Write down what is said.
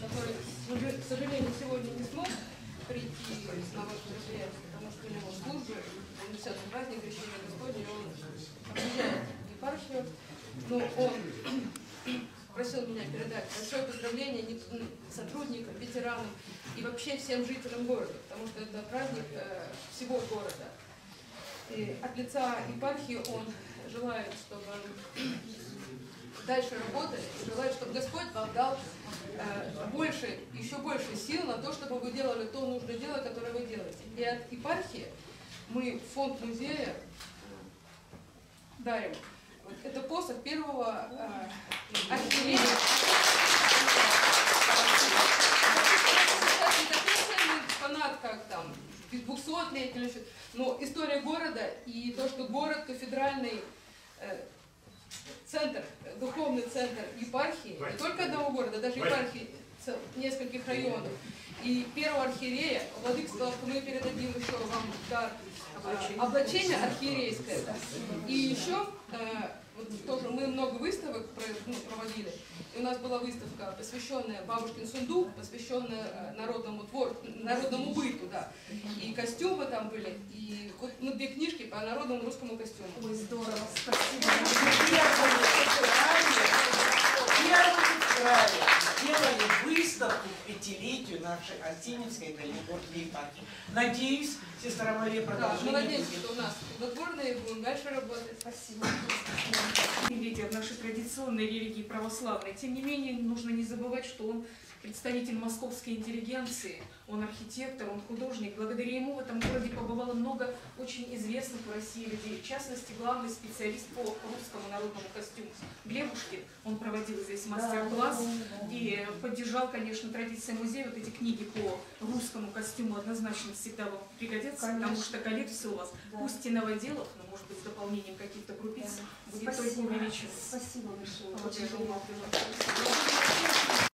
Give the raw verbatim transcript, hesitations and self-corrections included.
который, к сожалению, сегодня не смог прийти на ваше мероприятие, потому что у него служба, он сейчас праздник Крещения Господня, он объезжает епархию, но он просил меня передать большое поздравление сотрудникам, ветеранам и вообще всем жителям города, потому что это праздник всего города. И от лица епархии он желает, чтобы дальше работали, и желает, чтобы Господь вам дал э, больше, еще больше сил на то, чтобы вы делали то нужное дело, которое вы делаете. И от епархии мы в фонд музея э, дарим. Вот это посох первого э, архиерея. Фанат как там, двухсотлетний, но история города и то, что город кафедральный э, центр, духовный центр епархии, не только одного города, даже епархии нескольких районов. И первого архиерея, владыка сказал, что мы передадим еще вам дар облачение, облачение архиерейское. И еще э, вот тоже мы много выставок ну, проводили. И у нас была выставка, посвященная Бабушкин сундук, посвященная народному твор, народному быту, да. И костюмы там были, и вот ну, две книжки по народному русскому костюму. Ой, здорово, спасибо. Сделали выставку к пятилетию нашей Артемьевской Дальнегорской епархии. Надеюсь, сестра Мария продолжит. Да, мы надеемся, что у нас плодотворные будем дальше работать. Спасибо. Видите, в нашей традиционной религии православной. Тем не менее, нужно не забывать, что он представитель московской интеллигенции, он архитектор, он художник. Благодаря ему в этом городе побывало много очень известных в России людей. В частности, главный специалист по русскому народному костюму Глебушкин. Он проводил здесь мастер-класс и поддержал, конечно, традиции музея. Вот эти книги по русскому костюму однозначно всегда вам пригодятся, конечно, потому что коллекция у вас, да, пусть и новоделов, но может быть с дополнением каких-то крупиц, да, будет только увеличиваться. Спасибо большое. Вот,